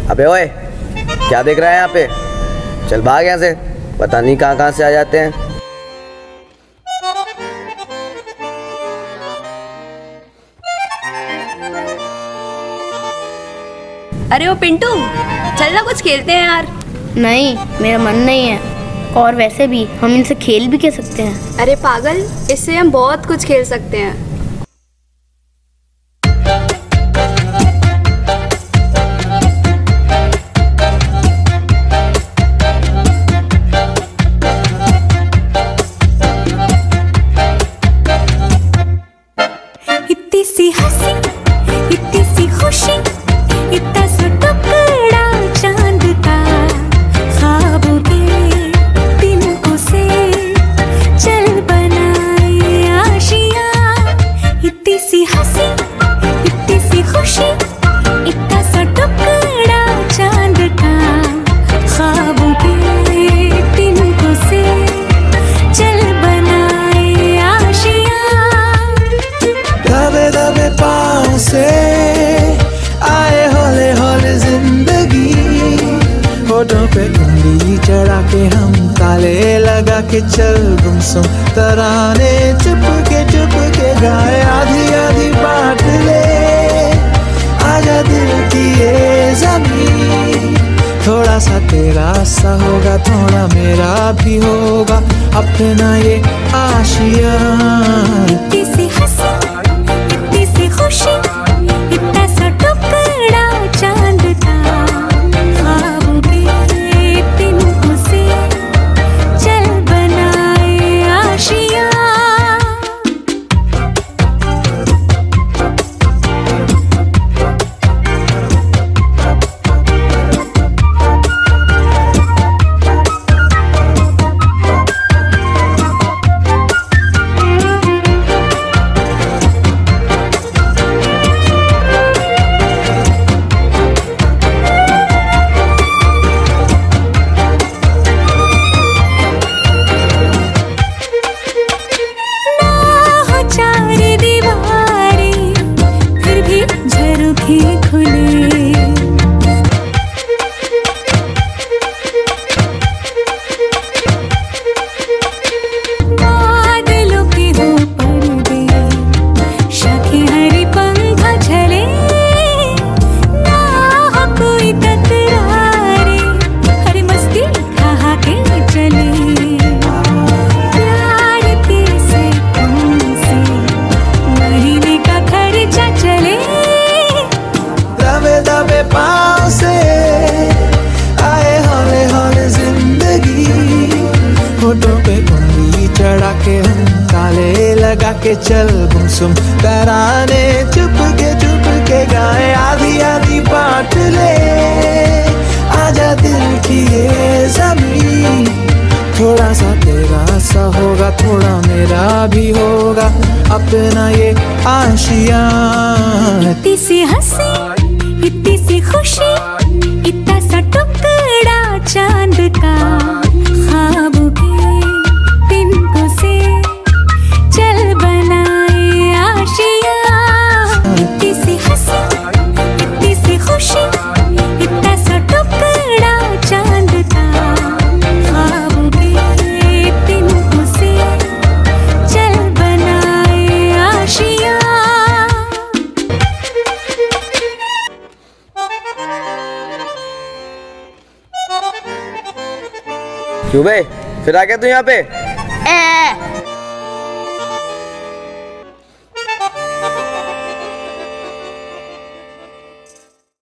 अबे ओए, क्या देख रहा है यहाँ पे? चल भाग यहाँ से, पता नहीं कहाँ कहाँ से आ जाते हैं। अरे वो पिंटू, चल ना कुछ खेलते हैं यार। नहीं, मेरा मन नहीं है। और वैसे भी हम इनसे खेल भी खेल सकते हैं। अरे पागल, इससे हम बहुत कुछ खेल सकते हैं। इतनी सी हंसी, इतनी सी खुशी, इतना सा टुकड़ा चांद का, ख्वाबों के तिनकों से चल बनाए आशियाँ। इतनी सी हंसी, इतनी सी खुशी, इतना सा टुकड़ा चांद का, ख्वाबों के तिनकों से चल बनाए आशियाँ। दबे दबे पाँव से आए हौले हौले जिंदगी, होठों पे उंगली चढ़ा के हम ताले लगा के चल गुमसुम तराने चुपके गाए। आधी आधी बांट ले आजा दिल की ये ज़मीं, थोड़ा सा तेरा सा होगा, थोड़ा मेरा भी होगा, अपना ये आशियाँ। इतनी सी हंसी, इतनी सी खुशी, इतना सा टुकड़ा चांद का, ख्वाबों के तिनकों से चल बनाए आशियाँ। के चल गुमसुम तराने चुपके गाए। आधी आधी बांट ले आजा दिल की ये ज़मीं, थोड़ा सा तेरा सा होगा, थोड़ा मेरा भी होगा, अपना ये आशियाँ। इतनी सी हंसी, इतनी सी खुशी, इतना सा टुकड़ा चांद का, ख्वाबों के तिनकों से चल बनाए आशियाँ। इतनी सी हंसी, इतनी सी खुशी, इतना सा टुकड़ा चांद का, ख्वाबों के तिनकों से चल बनाए आशियाँ। क्यों बे, फिर आ गया तू यहाँ पे?